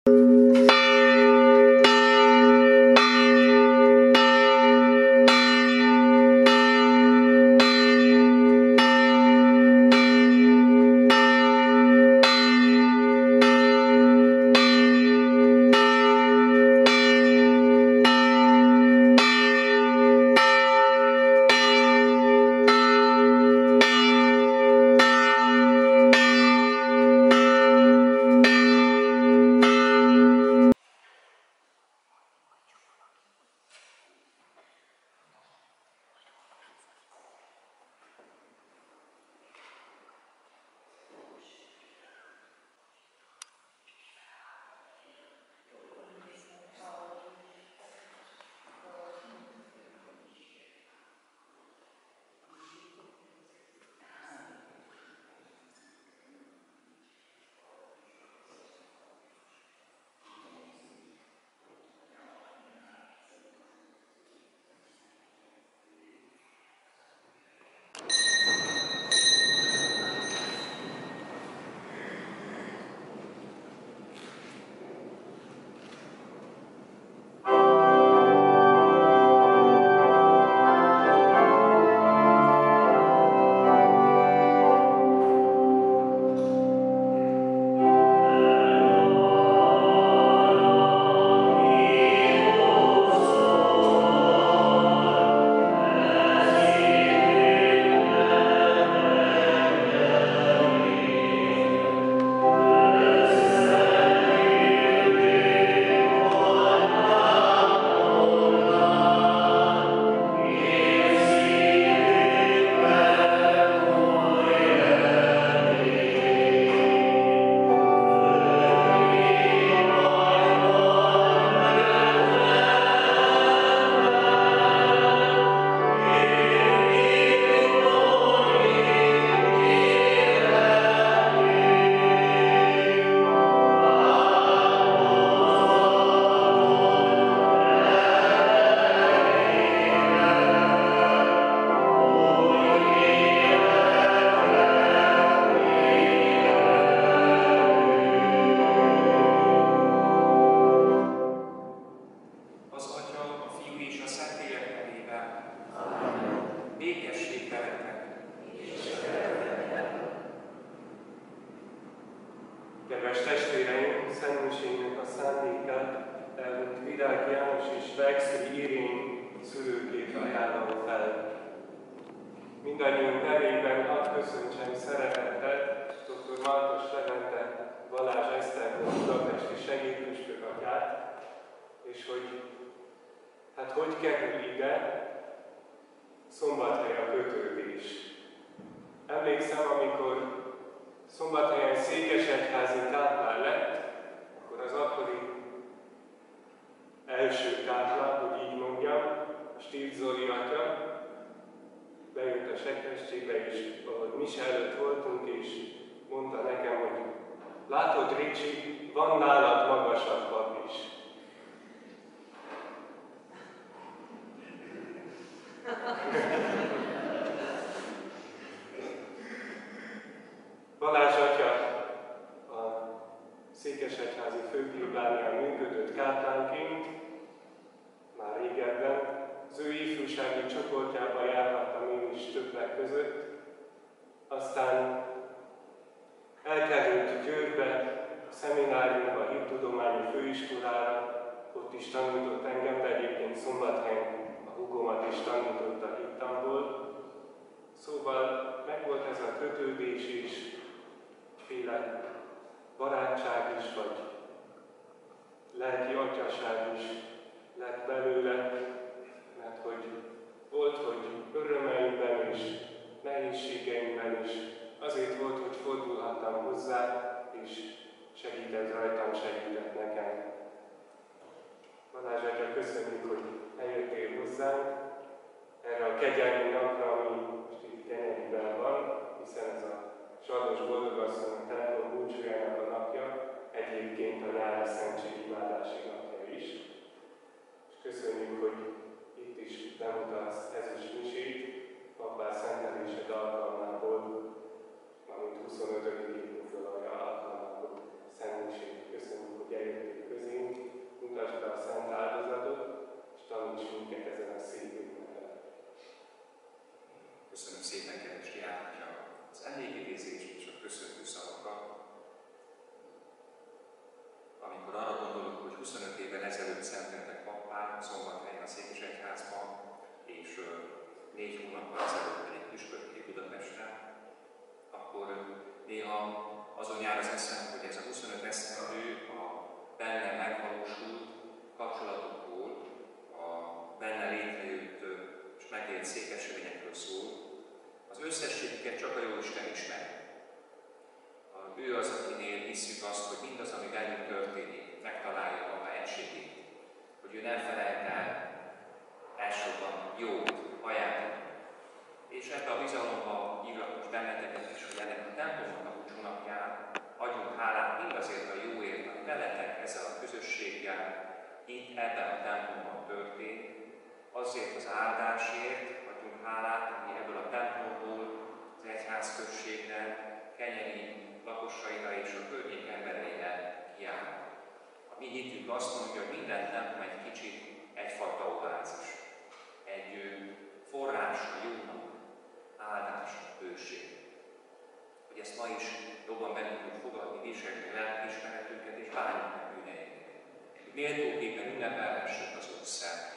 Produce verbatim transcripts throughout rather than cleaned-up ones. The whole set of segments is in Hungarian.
Kedves testvéreim, szentmisénknek a szándékát elhunyt Virág János és Vexi Irény szülőkét ajánlom fel. Mindannyiunk nevében hadd köszöntsem szeretettel dr. Martos Levente Balázs Eszter budapesti segédpüspök atyát, és hogy hát hogy kerül ide Szombathely a kötődés. Emlékszem, amikor Szombathelyen székesegyházi káplán lett, akkor az akkori első káplán, hogy így mondjam, a Stírt Zoli atya bejött a sekrestjébe, és ahogy mise előtt voltunk, és mondta nekem, hogy látod, Ricsi, van nálad magasabb pap is. Balázs atya a székesegyházi főplébánián működött káplánként, már régebben. Az ő ifjúsági csoportjában járhattam én is többek között. Aztán elkerült Győrbe, a szemináriumba, a hittudományi főiskolára, ott is tanított engem, de egyébként Szombathelyen a húgomat is tanította hittamból. Szóval megvolt ez a kötődés is, féle barátság is, vagy lelki atyaság is lett belőle, mert hogy volt, hogy örömeimben és nehézségeimben is azért volt, hogy fordulhattam hozzá, és segített rajtam, segített nekem. Balázs atya, köszönjük, hogy eljöttél hozzánk erre a kegyelmi napra, ami most itt Kenyeriben van, hiszen ez a Sardos Boldogasszony a templom búcsújának a napja, egyébként a nyári szentségimádási napja is. És köszönjük, hogy itt is bemutatsz ezüst misét, papás szentelésed alkalmából, valamint huszonötödik évfordulója alkalmából szentmisét. Köszönjük, hogy eljöttél először szenteltek pappá, Szombathelyen a Székesegyházban, és négy hónappal ezelőtt pedig püspökké Budapesten, akkor néha azon jár az eszem, hogy ez a huszonöt esztendő a benne megvalósult kapcsolatokról, a benne létrejött és megélt szép eseményekről szól. Az összességüket csak a Jóisten ismeri. Ő az, akinél hiszük azt, hogy mindaz, ami velünk történik, megtalálja maga egységét. Hogy ő nem felelt el elsősorban jót, ajándékot. És ebbe a bizalomba hívlak most benneteket is, hogy ennek a templomnak a búcsúnapján adjunk hálát mindazért a jóért, ami veletek ezzel a közösséggel itt ebben a templomban történt. Azért az áldásért adjunk hálát, ami ebből a templomból az egyházközségre, Kenyeri lakosaira és a környék embereire kiáll. A mi hitünk azt mondja, hogy minden templom egy kicsit egyfajta oázis. Egy forrás a jónak, áldás, bőség. Hogy ezt ma is jobban be tudjuk fogadni, viselni lelkiismeretünket és bánjuk meg bűneinket. Hogy méltóképpen ünnepelhessük az Úr szentét.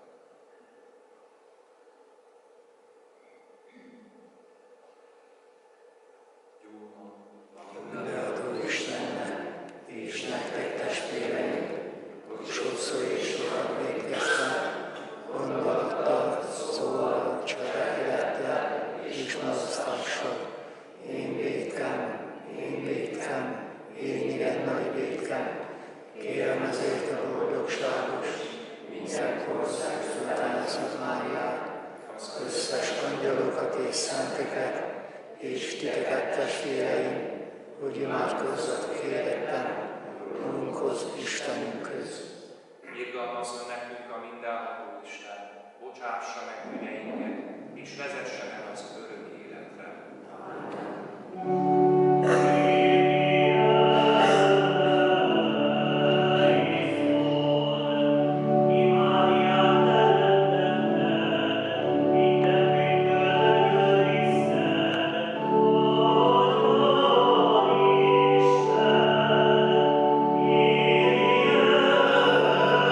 Mindenható Istennek, és nektek testvéreim, hogy sokszor és sokat végeztem, gondolattal, szóval, cselekedettel és mozdulatással. Én vétkem, én vétkem, én igen nagy vétkem. Kérem ezért a boldogságos, minden ország Szultánászat Máriát, az összes angyalokat és szenteket, és titeket testvéreim, hogy imádkozzatok érettem, Urunkhoz, Istenünkhöz. Irgalmazzon nekünk a mindenható Isten, bocsássa meg bűneinket, és vezessen el az örök életre.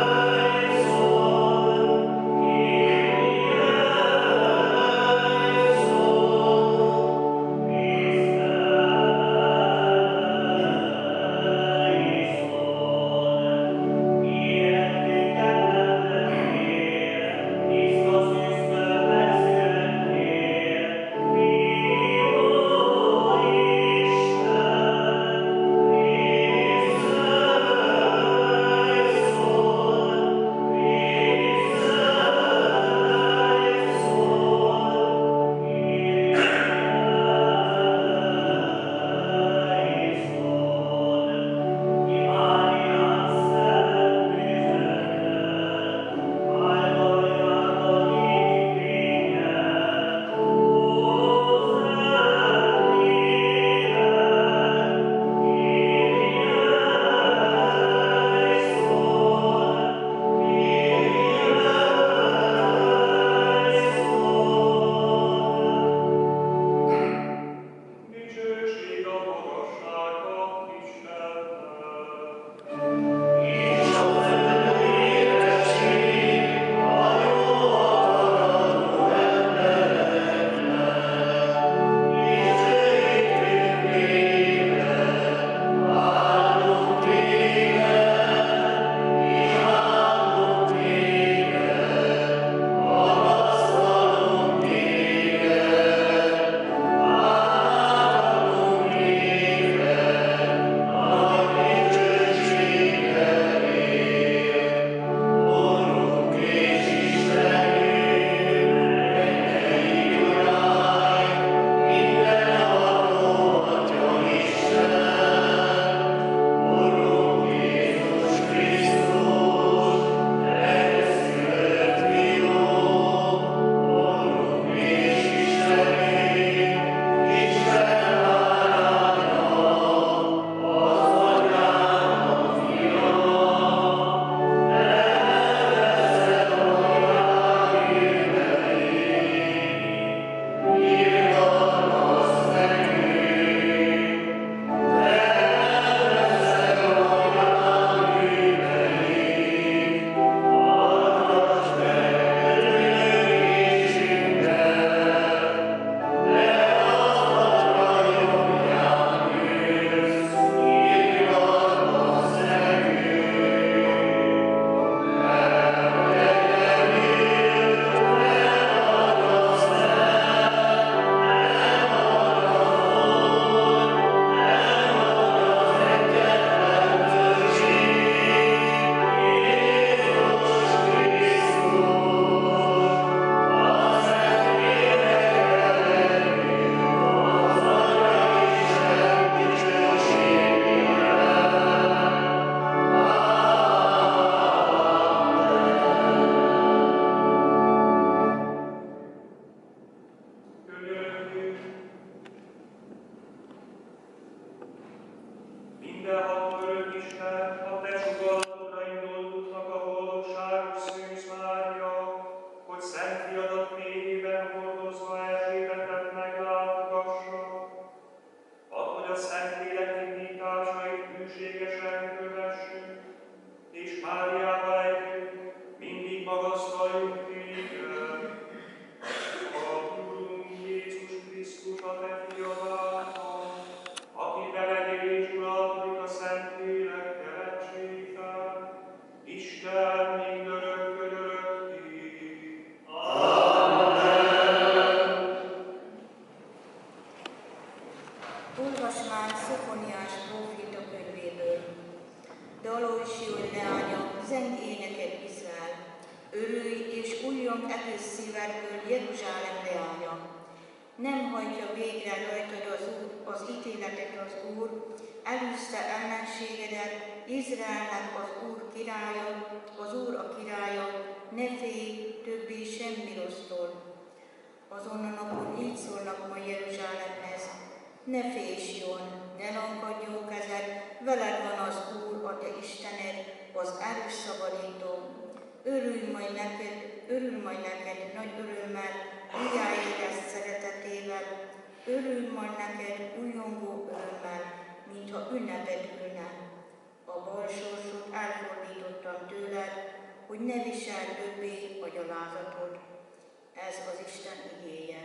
Amen. a te csugallatodra indultnak a boldogságos Szűz Mária, hogy szent fiadat méhében hordozva Erzsébetet meglátogassa. Add, hogy a Szentlélek indításait hűségesen kövessük, és Máriával együtt mindig magasztaljunk téged. A Urunk Jézus Krisztus, a te fiad által, aki veled él és uralkodik a Szentlélek keletségben, Isten mindörökkön örökké. Olvasmány Szofoniás próféta könyvéből. Dalolj Sion leánya, zeng éneket Izrael. Örülj és újjong egész szívedből Jeruzsálem leánya. Nem hajtja végre rajtad az Úr, az ítéletet az Úr, elűzte ellenségedet, Izraelnek az Úr királya, az Úr a királya, ne félj többé semmi rossztól. Azon a napon így szólnak majd Jeruzsálemhez: ne félj, Sion, ne lankadjon kezed, veled van az Úr, a te Istened, az erős szabadító. Örülj majd neked, örül majd neked nagy örömmel, újjáérezt szeretetével, örülj majd neked újongó örömmel, mintha ünneped ülne. A bal sorsot elfordítottam tőled, hogy ne viseld többé a gyalázatod. Ez az Isten igéje.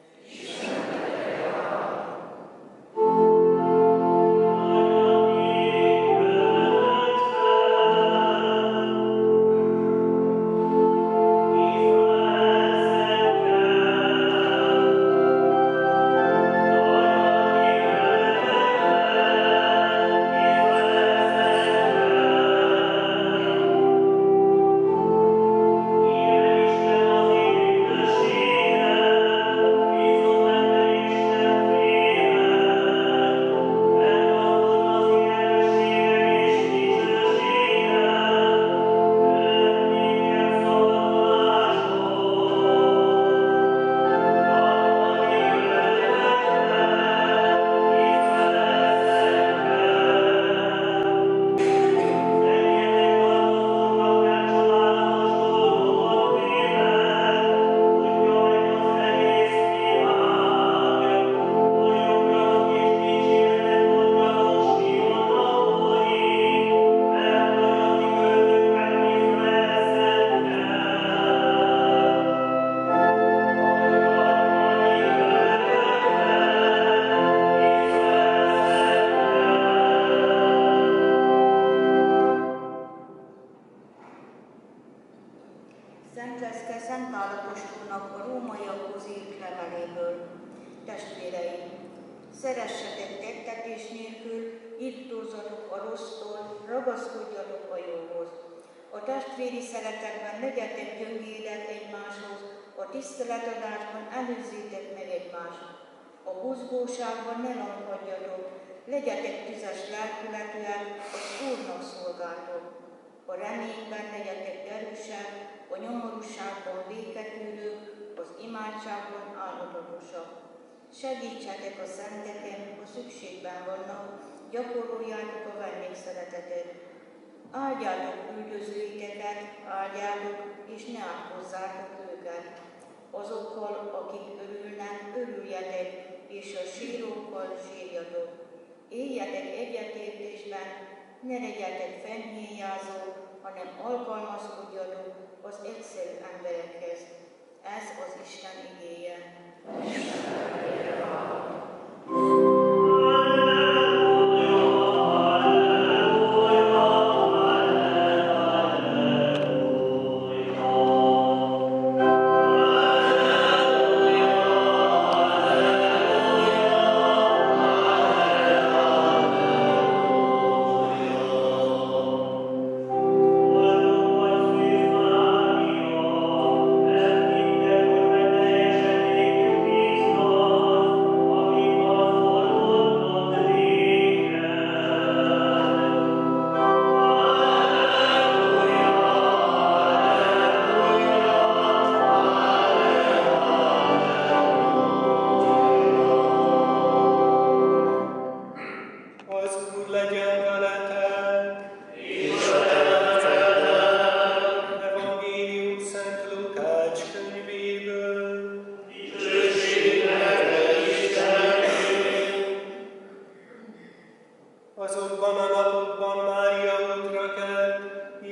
Szentleszke Szent Pál apostolnak a rómaiakhoz írt leveléből. Testvérei, szeressetek tettetés nélkül, irtózzatok a rossztól, ragaszkodjatok a jóhoz. A testvéri szeretetben legyetek gyöngédek egymáshoz, a tiszteletadásban előzzétek meg egymást. A buzgóságban ne lankadjatok, legyetek tüzes lelkületűek, az Úrnak szolgáltok. A reményben legyetek erősek, a nyomorúságban béketűrők, az imádságban álmodatosak. Segítsetek a szenteken, ha szükségben vannak, gyakoroljátok a vendégszeretetet. Áldjátok üldözőiteket, áldjátok, és ne átkozzátok őket. Azokkal, akik örülnek, örüljetek, és a sírókkal sírjatok. Éljetek egyetértésben, ne legyetek fennhéjázók, hanem alkalmazkodjatok az egyszerű emberekhez. Ez az Isten igéje. Amen.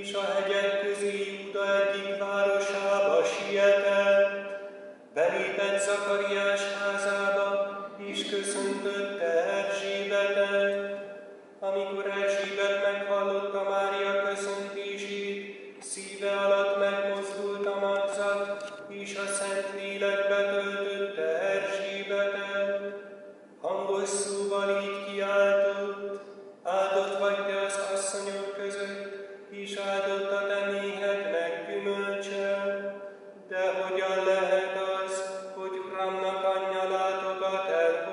és a hegyek közé Júda egyik városába sietett. Belépett Zakariás házába, és köszöntötte Erzsébetet. Amikor Erzsébet meghallotta Mária köszöntését, szíve alatt megmozdult a magzat, és a Szent Lélek betöltötte Erzsébetet. Hangos szóval így kiáltott: áldott vagy te az asszonyok között, és áldott a te méhednek gyümölcse. De hogyan lehet az, hogy Uramnak anyja látogat el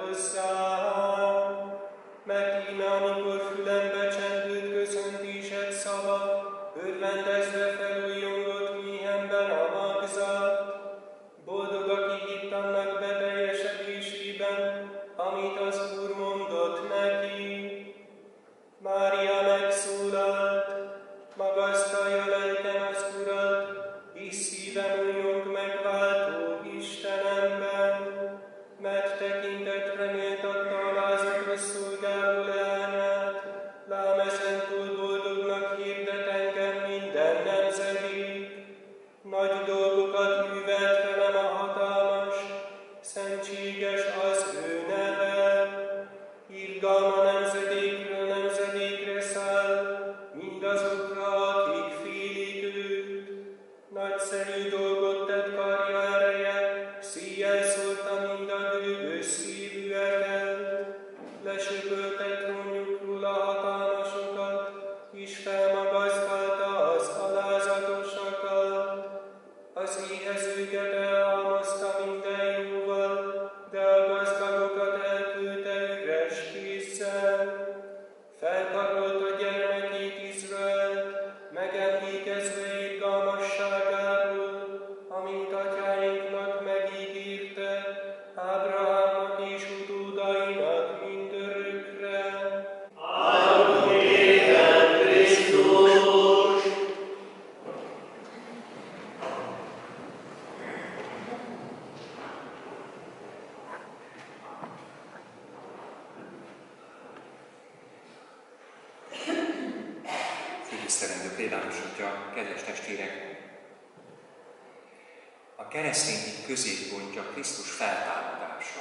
hozzám? Mert én, amikor fülembe csendült köszöntésed szava, örvendezve felújongott méhemben a magzat. Boldog, aki hitt annak beteljesedésében, amit az Úr mondott neki. Mária megszólalt: magasztalja lelkem az Urat, és szívem újjong megváltó Istenemben, mert tekintetre méltatta a lázadra szolgáló leányát, lám ezentúl boldognak hirdet engem minden nemzedék. Nagy dolgokat művelt velem a hatalmas, szentséges az ő neve. Irgalma nemzedékről nemzedékre száll, mindazokra, akik félik őt. Nagyszerű dolgot tett karja ereje, szíjjel szórta mind a gőgös szívűeket. Lesöpölte trónjukról a hatalmasokat, és felmagasztalta az alázatosakat. Az éhezőket elhalmozta minden jóval, de a gazdagokat elküldte üres kézzel. Felkarolta gyermekét Izraelt, megemlékezve irgalmasságáról, amint atyáinknak megígérte, Ábrahámnak és utódainak mindörökre. Áldott légy, Krisztus! Főtisztelendő plébánosatja, kedves testvérek! A keresztény hit középpontja Krisztus feltámadása.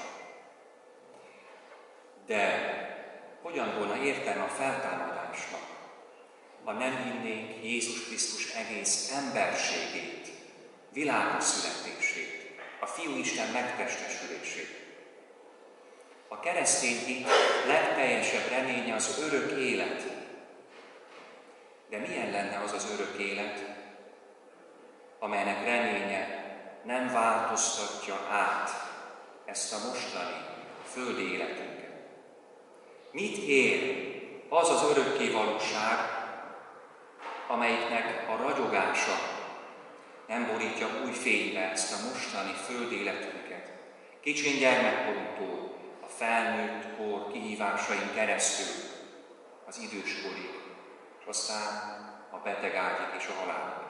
De hogyan volna értelme a feltámadásnak, ha nem hinnénk Jézus Krisztus egész emberségét, világos születését, a Fiúisten megtestesülését? A keresztény hit legteljesebb reménye az örök élet. De milyen lenne az az örök élet, amelynek reménye nem változtatja át ezt a mostani földi életünket? Mit ér az az örökké valóság, amelyiknek a ragyogása nem borítja új fénybe ezt a mostani földi életünket? Kicsin gyermekkorunktól a felnőtt kor kihívásain keresztül az időskorig, és aztán a betegágyig és a halálig.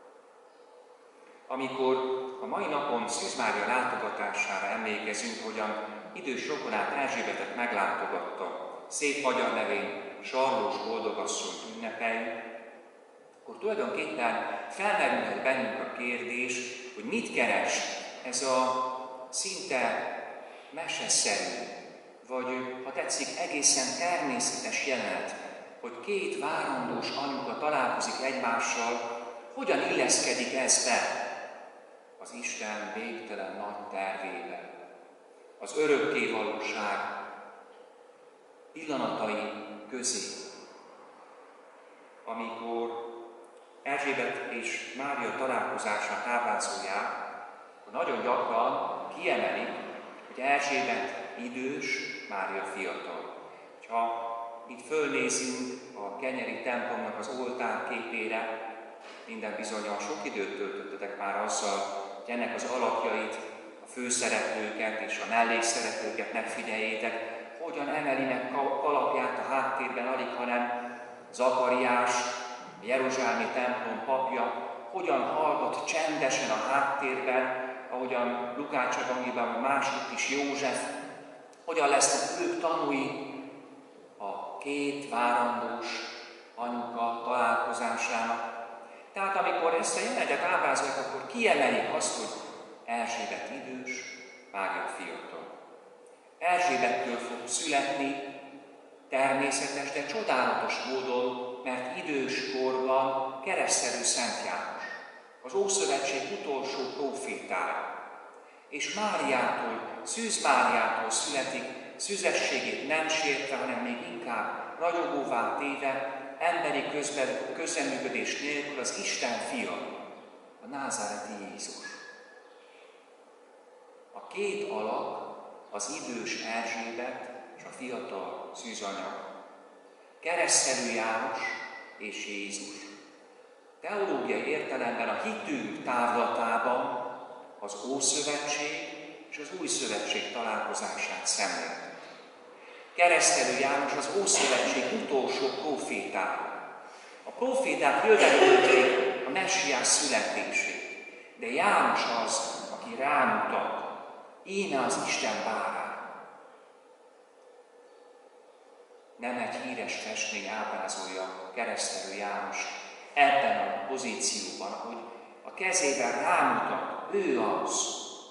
Amikor a mai napon Szűz Mária látogatására emlékezünk, hogyan idős rokonát Erzsébetet meglátogatta, szép magyar nevén Sarlós boldogasszonyt ünnepeljük, akkor tulajdonképpen felmerülhet bennünk a kérdés, hogy mit keres ez a szinte meseszerű, vagy ha tetszik egészen természetes jelenet, hogy két várandós anyuka találkozik egymással, hogyan illeszkedik ez be az Isten végtelen nagy tervébe, az örökké valóság pillanatai közé, amikor Erzsébet és Mária találkozását ábrázolják, nagyon gyakran kiemelik, hogy Erzsébet idős, Mária fiatal. Ha itt fölnézünk a kenyeri templomnak az oltár képére, minden bizonnyal sok időt töltöttetek már azzal, hogy ennek az alakjait, a főszereplőket és a mellékszereplőket megfigyeljétek, hogyan emeli meg kalapját a háttérben, alig hanem Zakariás, a jeruzsálemi templom papja, hogyan hallgat csendesen a háttérben, ahogyan Lukács evangéliumban, a második is József, hogyan lesznek ők tanúi a két várandós anyuka találkozásának, Tehát amikor ezt a jelenetet ábrázolják, akkor kiemelik azt, hogy Erzsébet idős, Mária fiatal. Erzsébettől fog születni természetes, de csodálatos módon, mert idős korban keresztelő Szent János, az Ószövetség utolsó prófétája. És Máriától, Szűz Máriától születik, szüzességét nem sértve, hanem még inkább ragyogóvá téve, emberi közben, közreműködés nélkül az Isten fia, a názáreti Jézus. A két alak, az idős Erzsébet és a fiatal szűzanya, keresztelő János és Jézus. Teológiai értelemben a hitünk távlatában az Ószövetség és az Új Szövetség találkozását szemlélte. Keresztelő János az Ószövetség utolsó prófétája. A próféták jövedelmezték a messiás születését, de János az, aki rámutat, íme az Isten bárány. Nem egy híres festmény ábrázolja keresztelő János ebben a pozícióban, hogy a kezével rámutat, ő az.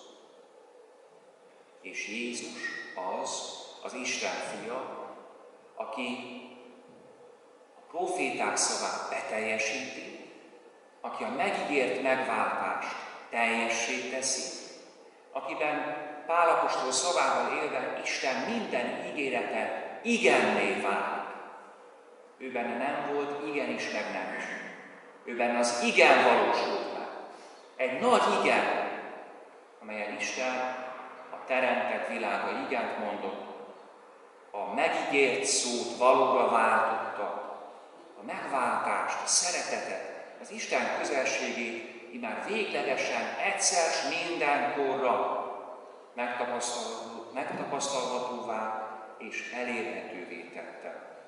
És Jézus az, az Isten fia, aki a próféták szavát beteljesíti, aki a megígért megváltást teljessé teszi, akiben Pál apostol szavával élve Isten minden ígérete igenné válik. Ő benne nem volt igen is, meg nem is. Ő benne az igen valósult meg. Egy nagy igen, amelyen Isten a teremtett világa igent mondott, a megígért szót valóra váltotta, a megváltást, a szeretetet, az Isten közelségét immár véglegesen, egyszer s mindenkorra megtapasztalható, megtapasztalhatóvá és elérhetővé tette.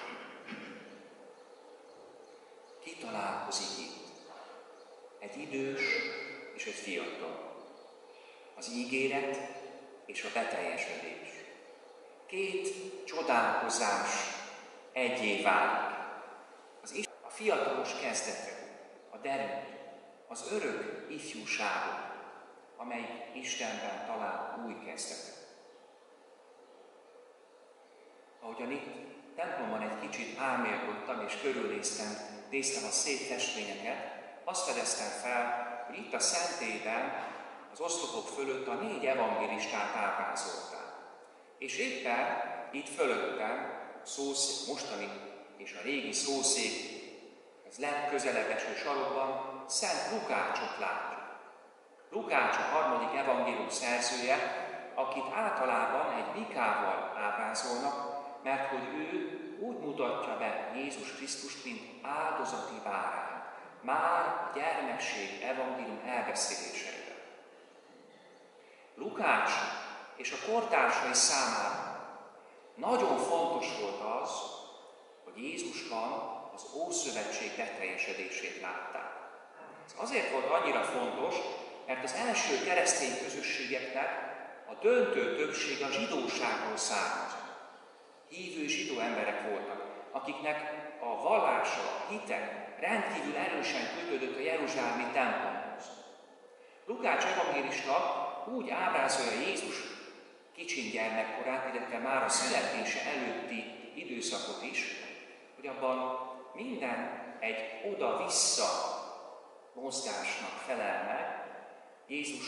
Ki találkozik itt? Egy idős és egy fiatal. Az ígéret és a beteljesedés. Két csodálkozás egyé válik. Az is a fiatalos kezdete, a derűt, az örök ifjúságot, amely Istenben talál új kezdetet. Ahogyan itt templomban egy kicsit álmélkodtam és körülnéztem, néztem a szép festményeket, azt fedeztem fel, hogy itt a szentélyben az oszlopok fölött a négy evangélistát ábrázolták. És éppen itt fölöttem a szószék, mostani és a régi szószék, ez legközelebb eső sarokban Szent Lukácsot látjuk. Lukács a harmadik evangélium szerzője, akit általában egy bikával ábrázolnak, mert hogy ő úgy mutatja be Jézus Krisztust, mint áldozati bárány, már a gyermekség evangélium elbeszéléseiben. Lukács és a kortársai számára nagyon fontos volt az, hogy Jézusban az Ószövetség beteljesedését látták. Ez azért volt annyira fontos, mert az első keresztény közösségeknek a döntő többsége a zsidóságból származott. Hívő zsidó emberek voltak, akiknek a vallása, a hite rendkívül erősen kötődött a jeruzsálemi templomhoz. Lukács evangélista úgy ábrázolja Jézus kicsin gyermekkorát, illetve már a születése előtti időszakot is, hogy abban minden egy oda-vissza mozgásnak felel meg. Jézus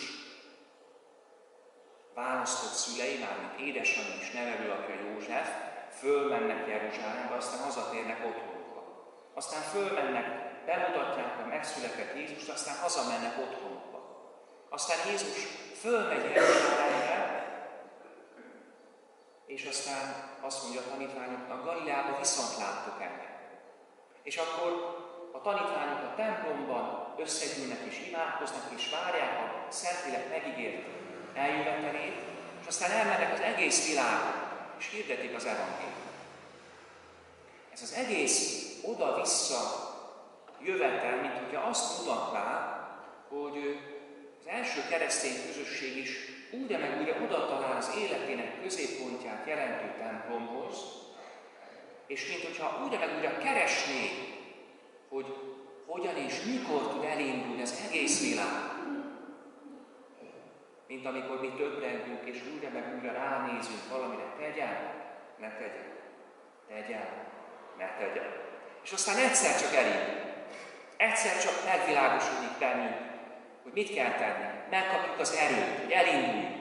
választott szülei, mármint édesanyja és nevelőapja József, fölmennek Jeruzsálembe, aztán hazatérnek otthonukba. Aztán fölmennek, bemutatják a megszületett Jézust, aztán hazamennek otthonukba. Aztán Jézus fölmegy Jeruzsálembe, és aztán azt mondja a tanítványoknak, Galileába viszont láttok engem. És akkor a tanítványok a templomban összegyűlnek és imádkoznak, és várják a Szentlélek megígért eljövetelét, és aztán elmennek az egész világon, és hirdetik az evangéliumot. Ez az egész oda-vissza jövetel, mint hogyha azt mutatná, hogy az első keresztény közösség is újra meg újra oda talál az életének középpontját jelentő templomhoz, és mint hogyha újra meg újra keresné, hogy hogyan és mikor tud elindulni az egész világ. Mint amikor mi töprengünk, és újra meg újra ránézünk valamire, tegyen, ne tegyen, tegyen, ne tegyen. És aztán egyszer csak elindul. Egyszer csak megvilágosodik bennünk, hogy mit kell tenni. Megkapjuk az erőt, hogy elindulj.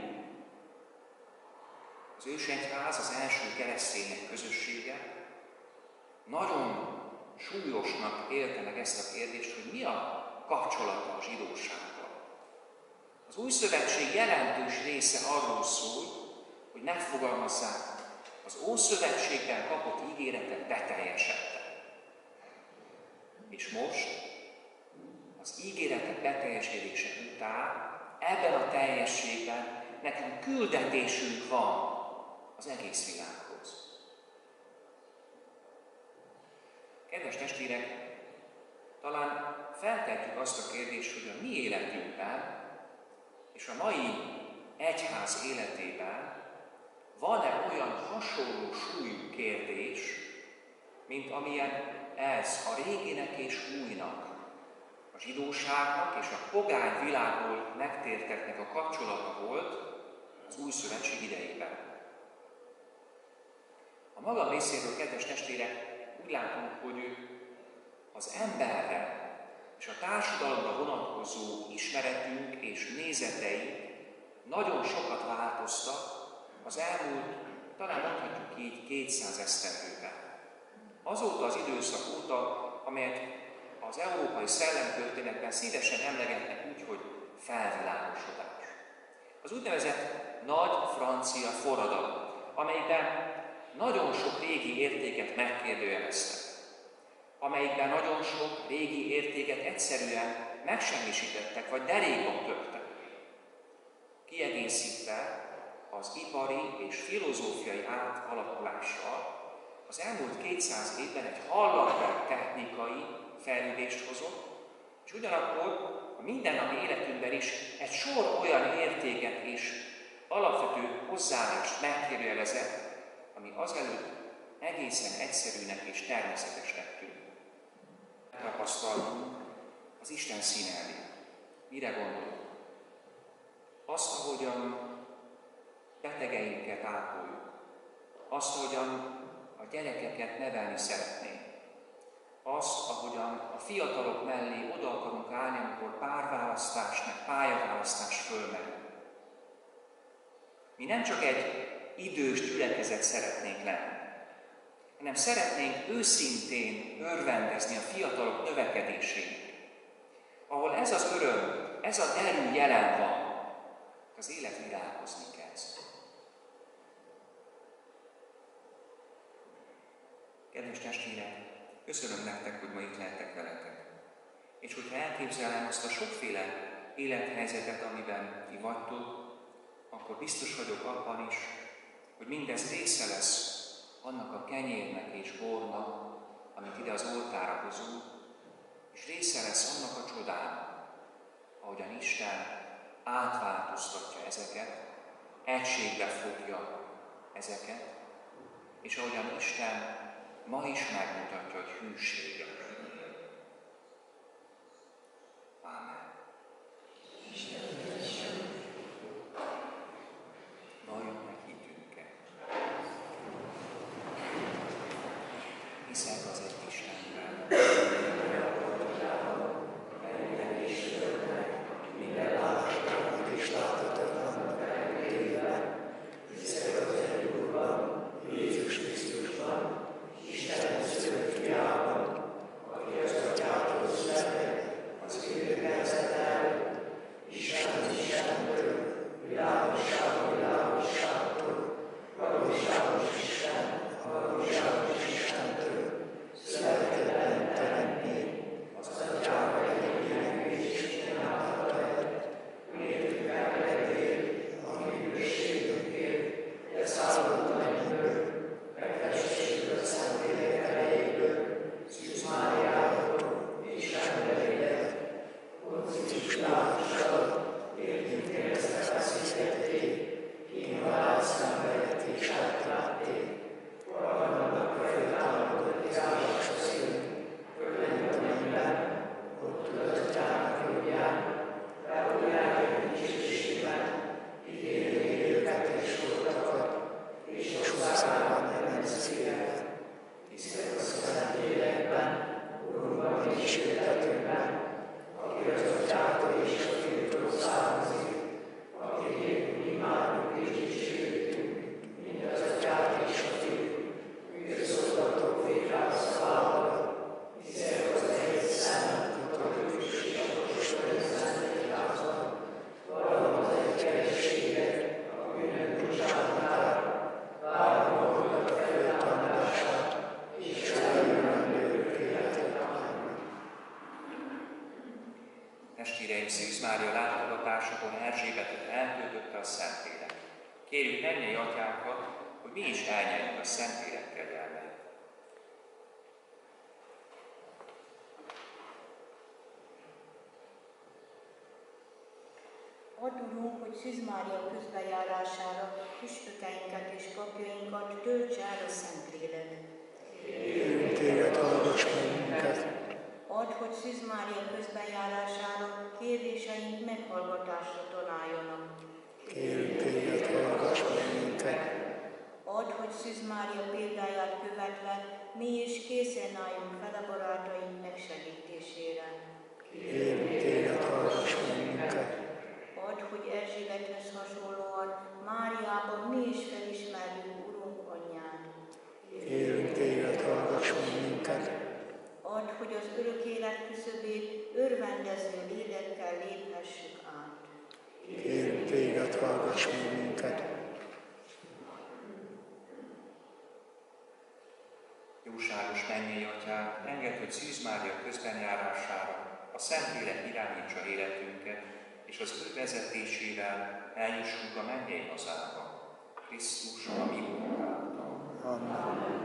Az ősegyház, az első keresztények közössége nagyon súlyosnak élte meg ezt a kérdést, hogy mi a kapcsolata a zsidósággal. Az új szövetség jelentős része arról szól, hogy megfogalmazzák, az Ószövetségben kapott ígéretek beteljesedtek. És most az ígéretek beteljesedése után ebben a teljességben nekünk küldetésünk van az egész világhoz. Kedves testvérek, talán feltehetjük azt a kérdést, hogy a mi életünkben és a mai egyház életében van-e olyan hasonló súlyú kérdés, mint amilyen ez a réginek és újnak, a zsidóságnak és a pogány világból megtérteknek a kapcsolata volt az új szövetség idejében. A magam részéről, kedves testvérek, úgy látom, hogy az emberre és a társadalomra vonatkozó ismeretünk és nézeteink nagyon sokat változtak az elmúlt, talán mondhatjuk így, kétszáz esztendőben. Azóta az időszak óta, amelyet az európai szellemtörténetben szívesen emlegetnek úgy, hogy felvilágosodás. Az úgynevezett nagy francia forradalom, amelyben nagyon sok régi értéket megkérdőjeleztek, amelyikben nagyon sok régi értéket egyszerűen megsemmisítettek, vagy derékon törtek. Kiegészítve az ipari és filozófiai átalakulással az elmúlt kétszáz évben egy hallatlan technikai fejlődést hozott, és ugyanakkor a mindennapi életünkben is egy sor olyan értéket és alapvető hozzáállást megkérdőjelezett, ami azelőtt egészen egyszerűnek és természetesnek tűnt. Tapasztaltunk az Isten színelmét. Mire gondolunk? Azt, ahogyan betegeinket ápoljuk, azt, ahogyan a gyerekeket nevelni szeretnénk, azt, ahogyan a fiatalok mellé oda akarunk állni, amikor párválasztás, meg pályaválasztás fölmerül. Mi nem csak egy idős gyülekezet szeretnénk lenni, hanem szeretnénk őszintén örvendezni a fiatalok növekedését, ahol ez az öröm, ez a derű jelen van, az élet virágozni kezd. Kedves testvérek, köszönöm nektek, hogy ma itt lehetek veletek. És hogyha elképzelem azt a sokféle élethelyzetet, amiben ti vagytok, akkor biztos vagyok abban is, hogy mindez része lesz annak a kenyérnek és bornak, amit ide az oltára hozunk, és része lesz annak a csodának, ahogyan Isten átváltoztatja ezeket, egységbe fogja ezeket, és ahogyan Isten ma is megmutatja, hogy hűséges. Ámen. Valljuk meg hitünket. Hiszek az egy Istenben, mennyben és földön, minden láthatatlan és láthatatlan teremtőben. Hiszek az egy Úrban, Jézus Krisztusban, Isten szülött fiában, Testvéreim, Szűz Mária látogatásokon Erzsébetet eltöltötte a Szentlélek. Kérjük mennyei atyánkat, hogy mi is elnyerjük a Szentlélek kegyelmeit. Add, Urunk, hogy Szűz Mária közbenjárására püspökeinket és papjainkat töltse el a Szentlélek. Kérünk téged, hallgass meg minket. Add, hogy Szűz Mária közbenjárására kérdéseink meghallgatásra találjanak. Kérünk téged, hallgass meg minket. Add, hogy Szűz Mária példáját követve mi is készen álljunk fele barátaink megsegítésére. Kérünk téged, hallgass meg minket. Add, hogy Erzsébethez hasonlóan Máriában mi is felismerjünk Urunk anyját. Kérünk téged, hallgass meg minket. Add, hogy az örök élet küszöbét örvendező lélekkel léphessük át. Kérünk téged, hallgass meg minket. Jóságos mennyei atyánk, engedd, hogy Szűz Mária közbenjárására a Szentlélek irányítsa életünket, és az ő vezetésével eljussunk a mennyei hazába. Krisztus, a mi Urunk által. Amen.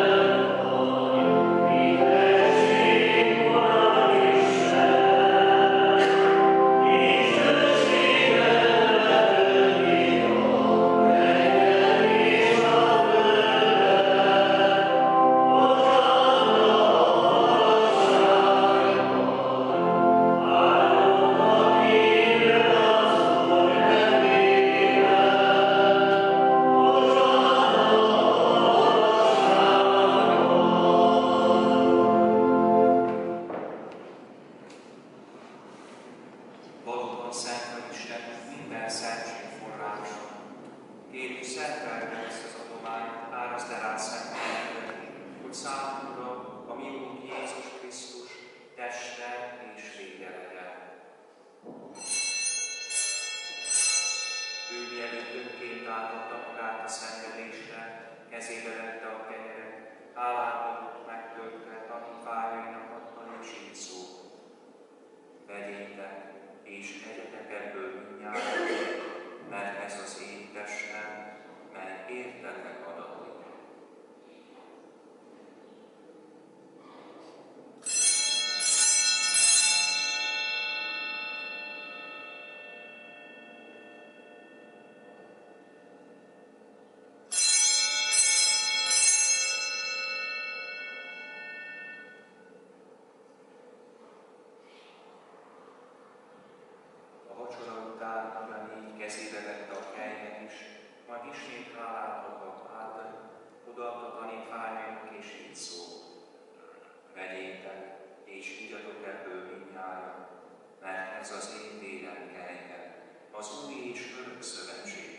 Amen. kiáltotta magát a szenvedésre, kezébe vette a kenyeret, hálát adott, megtörte, tanítványainak adta, és így szólt: vegyétek, és egyetek ebből mindnyájan, mert ez az én testem, mely értetek adatik. Kezébe vette a kenyeret is, majd ismét hálát adott át, odaadta tanítványainak, és így szólt: vegyétek, és igyatok ebből mindnyájan, mert ez az én vérem kenyere, az új és örök szövetségé.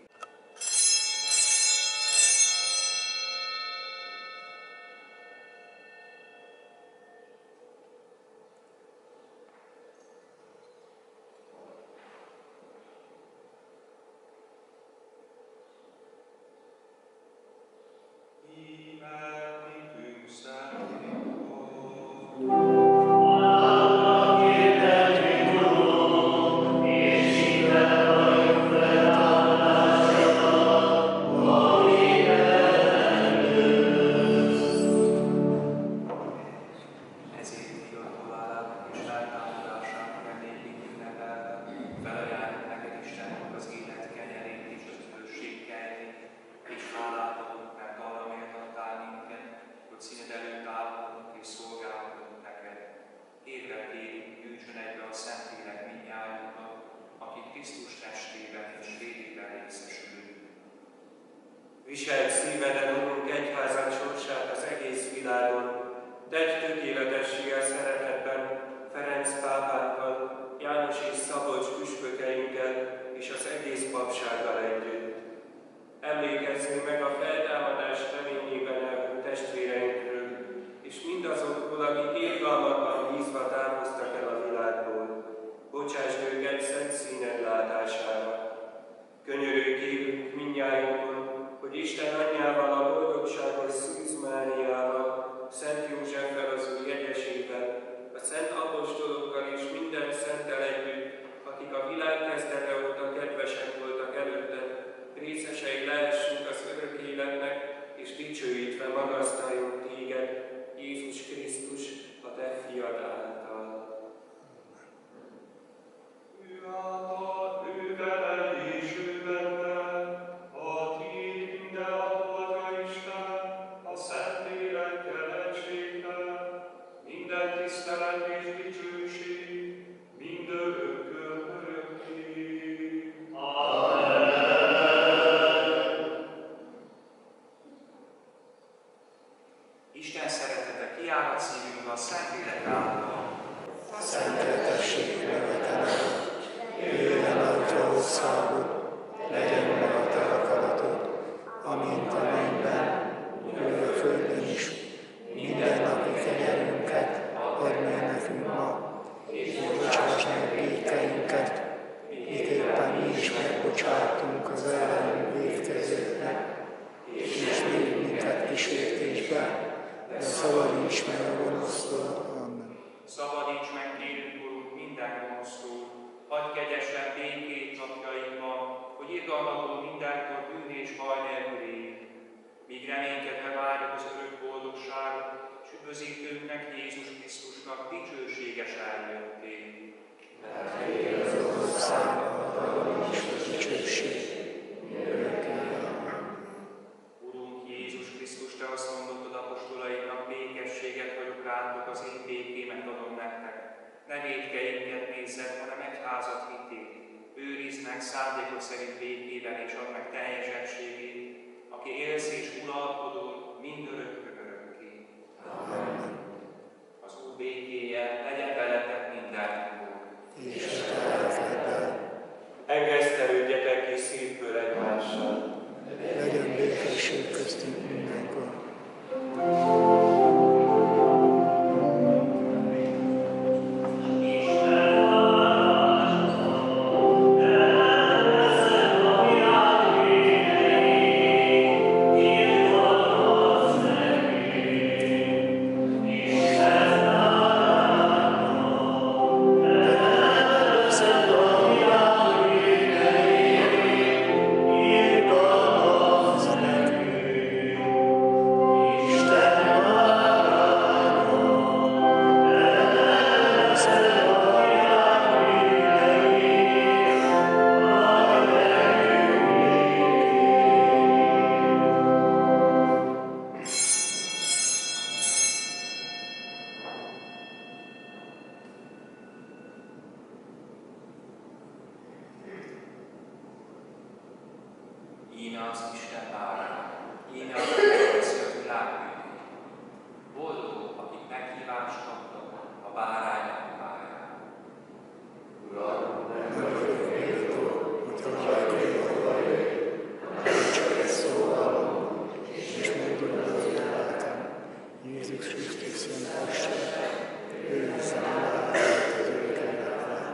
Viselt szíveden, Urunk, egyházad sorsát az egész világon. Tedd tökéletessé a szeretetben Ferenc pápánkkal, János és Szabolcs püspökeinkkel és az egész papsággal együtt. Emlékezzünk meg a feltámadás reményében elhunyt testvéreinkről, és mindazokról, akik irgalmakban bízva távoztak el a világból. Bocsásd őket szent színed látására. Könyörülj kérünk mindnyájunkon, hogy Isten anyjával, a boldogságos Szűz Máriával, Szent Józseffel az ő jegyesével, a szent apostolokkal és minden szenttel együtt, akik a világ kezdete óta kedvesek voltak előtte, részesei lehessünk az örök életnek, és dicsőítve magasztaljunk téged, Jézus Krisztus, a te fiad által. Ő által, ő veled és ő benned, a tiéd mindenható Atya Isten, a Szentlélekkel egységben, minden tisztelet és dicsőség, mindörökkön örökké. Amen. Isten szeretete kiárat szívünkbe a Szentlélek által. Szenteltessék meg a te neved, jöjjön Atya országod, legyen meg a te akaratod, amint a mennyben, úgy a földön is. Mindennapi kenyerünket add meg nekünk ma, és bocsáss meg vétkeinket, miképpen mi is megbocsátunk az ellenünk vétkezőknek, és ne vigy minket kísértésbe, de szabadíts meg a gonosztól. Amen. Szabadíts meg, kérünk, Urunk, minden gonosztól, adj kegyesen békét napjainkban, hogy irgalmatból mindenkor bűn és baj nélkül éljünk. Míg reménykedve várjuk az örök boldogságot, és üdvözítőnknek, Jézus Krisztusnak dicsőséges eljöttét. Az országban és a dicsőség, örökké. Urunk Jézus Krisztus, te azt mondottad apostolaidnak, békességet vagyok rátok, az én békémet adom nektek. Ne vétkeinket nézzed, hanem egyházat hitét. Őrizd meg szándékod szerint békében, és add meg teljes egységét, aki élsz és uralkodol mindörökkön örökké. Amen. Az Úr békéje legyen veletek mindenkor. És a te lelkeddel. Engesztelődjetek és szívből egymással. Legyen békesség köztünk mindenkor. Isten íme az Isten bárány, íme az, aki elveszi a világ bűnét. Boldogok, akik meghívást kaptak a bárány napjára. Uram, nem vagyok méltó, hogy hajlékba jöjj, hanem csak egy szóval, és meggyógyul az életem. Jézus Krisztus szent teste, ő hiszen elállt az ő életre.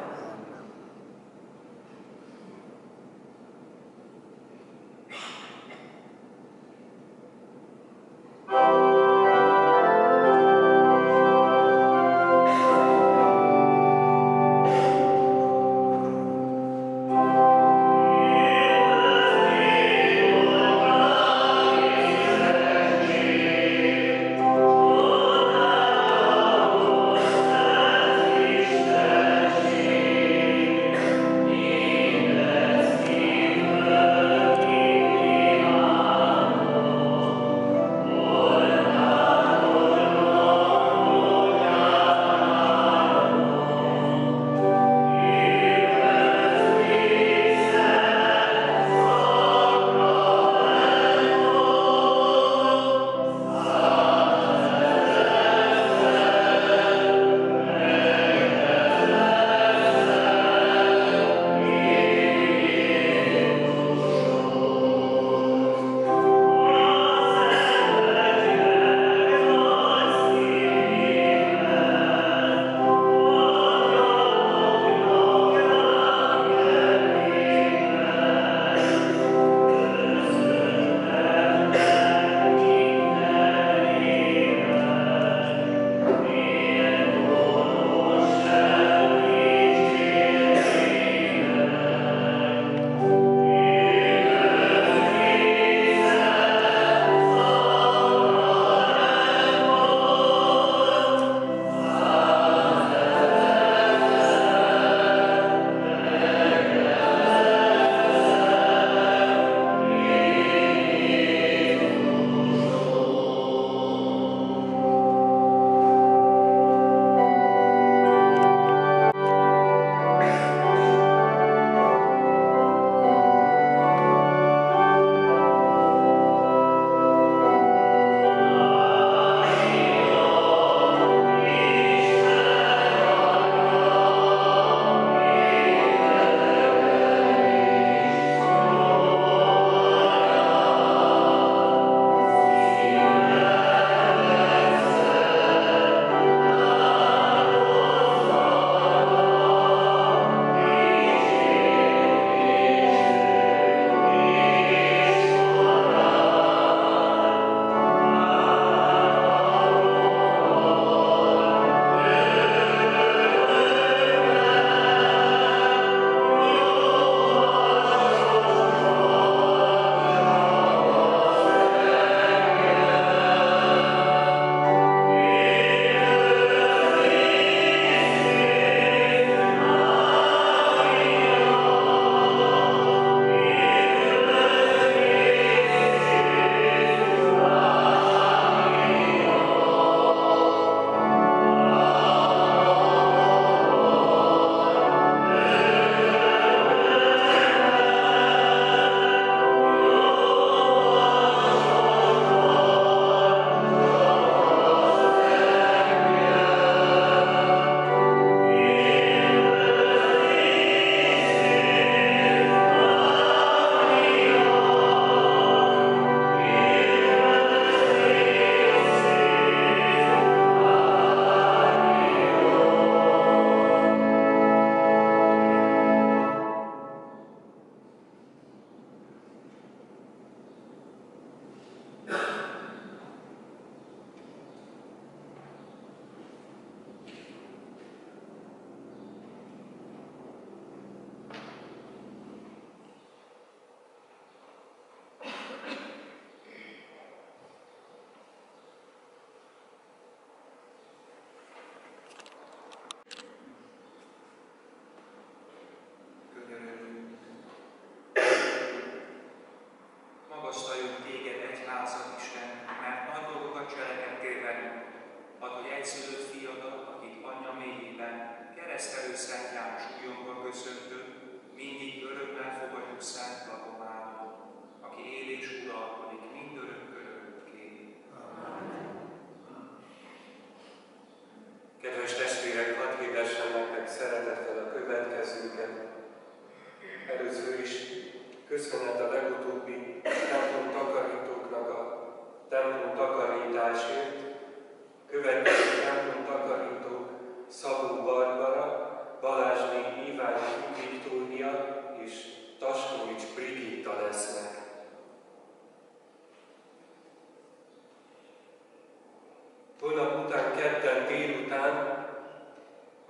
köszöntött, mindig örömmel fogadjuk szent lakomától, aki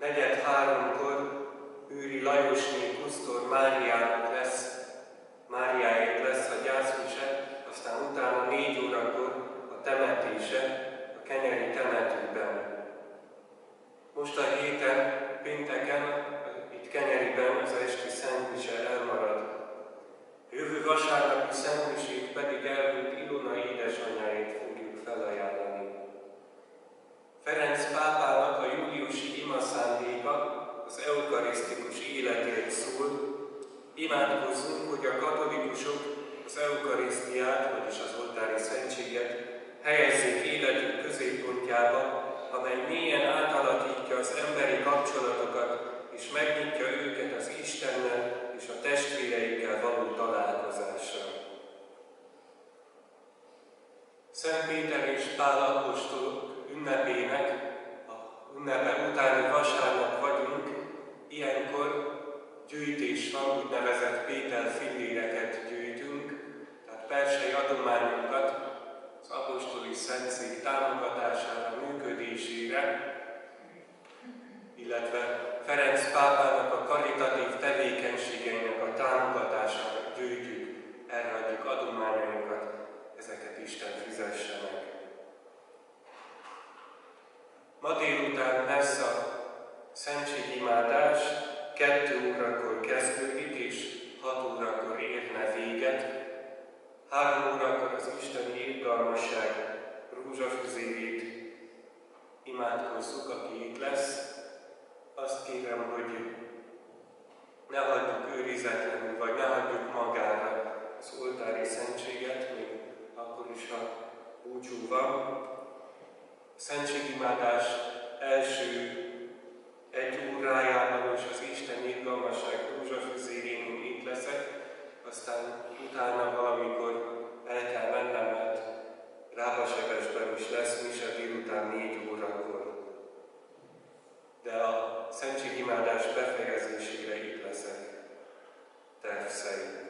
negyed háromkor Őri Lajosné kusztor Máriának lesz, Máriáért lesz a gyászmise, aztán utána négy órakor a temetése a kenyeri temetőben. Most a héten, pénteken, itt Kenyeriben az esti szentmise elmarad. A jövő vasárnapi szentmisét pedig elhűlt Ilona édesanyjáért fogjuk felajánlani. Ferenc pápának a júliusi ima szándéka az eukarisztikus életért szól. Imádkozzunk, hogy a katolikusok az eukarisztiát, vagyis az oltári szentséget helyezzék életük középpontjába, amely mélyen átalakítja az emberi kapcsolatokat, és megnyitja őket az Istennel és a testvéreikkel való találkozásra. Szent Péter és Pál apostolok ünnepének, a ünnepe utáni vasárnap vagyunk, ilyenkor gyűjtés van, úgynevezett Péter filléreket gyűjtünk, tehát persei adományunkat az apostoli szentszék támogatására, működésére, illetve Ferenc pápának a karitatív tevékenységeinek a támogatására gyűjtjük, erre adjuk adományainkat, ezeket Isten fizesse meg. Ma délután lesz a szentségimádás, kettő órakor kezdődik és hat órakor érne véget. Három órakor az isteni irgalmasság rózsafüzérét imádkozzuk, aki itt lesz. Azt kérem, hogy ne hagyjuk őrizetlenül, vagy ne hagyjuk magára az oltári szentséget, még akkor is, ha búcsú van. A szentségimádás első egy órájában és az Isten irgalmasság rózsafüzérén itt leszek, aztán utána valamikor el kell mennem, mert Rábasebesben is lesz mise délután négy órakor. De a szentségimádás befejezésére itt leszek, terv szerint.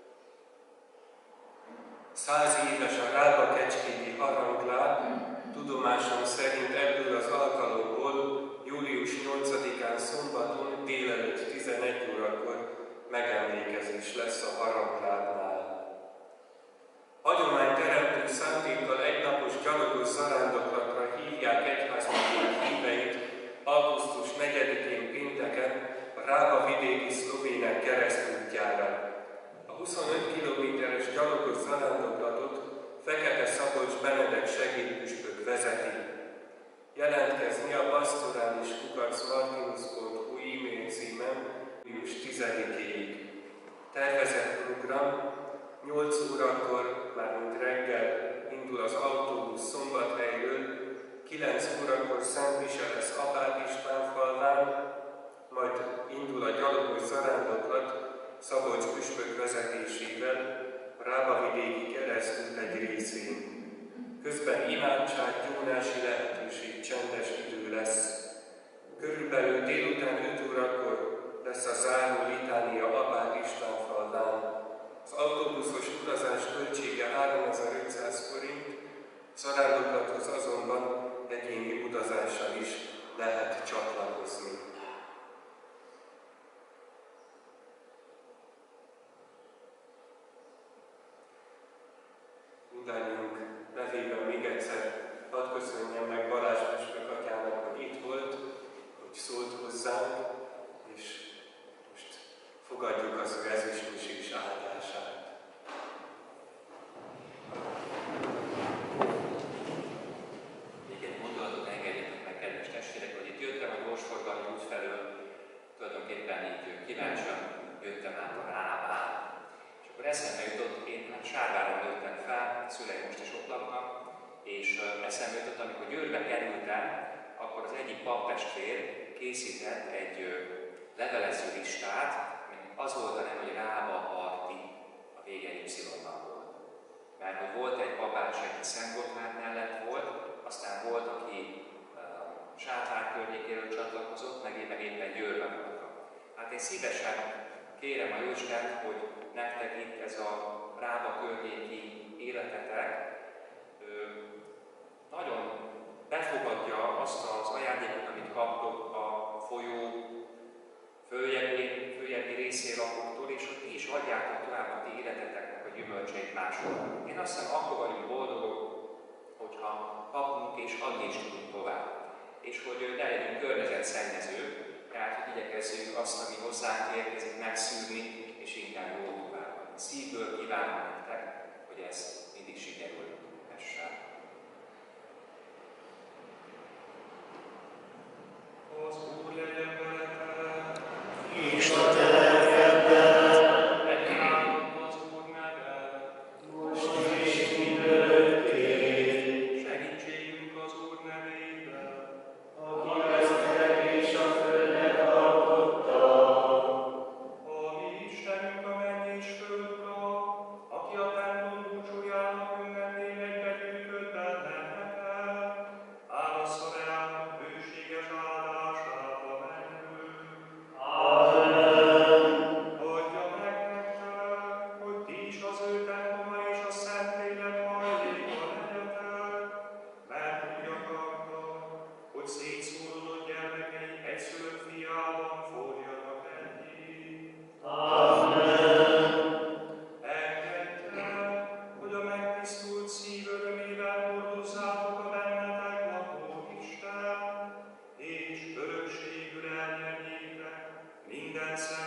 Száz éves a Rába-Kecskéti harangláb, tudomásom szerint ebből az alkalomból július nyolcadikán szombaton délelőtt tizenegy órakor megemlékezés lesz a haranglábnál. Hagyományteremtő szándékkal egynapos gyalogos zarándoklatra hívják egyházmegyék híveit augusztus negyedikén pénteken a Rába vidéki szlovének keresztútjára. A huszonöt kilométeres gyalogos zarándoklatot Fekete Szabolcs Benedek segédpüspök vezeti. Jelentkezni a pastorális kukac martinus pont hu e-mail címen július tizedikéig. Tervezett program: nyolc órakor, mármint reggel indul az autóbusz Szombathelyről, kilenc órakor Szent Mise lesz Apát István falván, majd indul a gyalogos zarándoklat Szabolcs püspök vezetésével a Rábavidéki keresztút egy részén. Közben imádság, gyónási lehetőség, csendes idő lesz. Körülbelül délután öt órakor lesz a záró litánia Apát István falván. Az autóbuszos utazás költsége háromezer-ötszáz forint, zarándoklathoz azonban egyéni utazással is lehet csatlakozni. Mindannyiunk nevében még egyszer hadd köszönjem meg Balázs püspök atyának, hogy itt volt, hogy szólt hozzánk, és most fogadjuk az ő ezüstmisés áldását. Még egy gondolatot engedjetek meg, kedves testvérek, hogy itt jöttem a gyorsforgalmi út felől, tulajdonképpen így kíváncsian jöttem át a Rábán. És akkor eszembe jutott, én hát Sárváron nőttem fel, szüleim most is ott laknak, és eszembe jutott, amikor Győrbe kerültem, akkor az egyik paptestvér készített egy levelező listát, az volt a neve, hogy Rába parti, a vége Y-nal volt. Mert hogy volt egy papás, aki Szent Gotthárd mellett volt, aztán volt, aki uh, Sáthár környékéről csatlakozott, meg én meg éppen Győrben voltam. Hát én szívesen kérem a Jóistent, hogy nektek itt ez a Rába környéki életetek ö, nagyon befogadja azt az ajándékot, amit kaptok a folyó egymásról. Én azt hiszem, akkor vagyunk boldogok, hogyha kapunk és adni is tudunk tovább. És hogy ne legyünk környezetszennyezők, tehát hogy igyekezzünk azt, ami hozzánk érkezik, megszűrni, és inkább jó továbbadni. Szívből kívánom nektek, hogy ez mindig sikerül essen. Az Úr legyen veletek, És a te lelkeddel, legyen áldott az Úr neve, most is mindörökké. segítségünk az Úr nevében. Aki ezeket és a földet alkotta, A mi Istenünk a menny és föld ura, aki a templom búcsújának ünnepének begyűjtött benneteket, árassza reának bőséges áldását a mennyről. Amen. Adja meg nektek, hogy ti is az ő temploma és a Szentlélek hajléka legyetek, mert úgy akarta, hogy szétszórodott gyermekeik egyszülött fiában forjanak együtt. Amen. Engedte, hogy a megtisztult szív örömével hordozzátok a bennetek lakó Isten, és örökségül elnyerjétek minden szent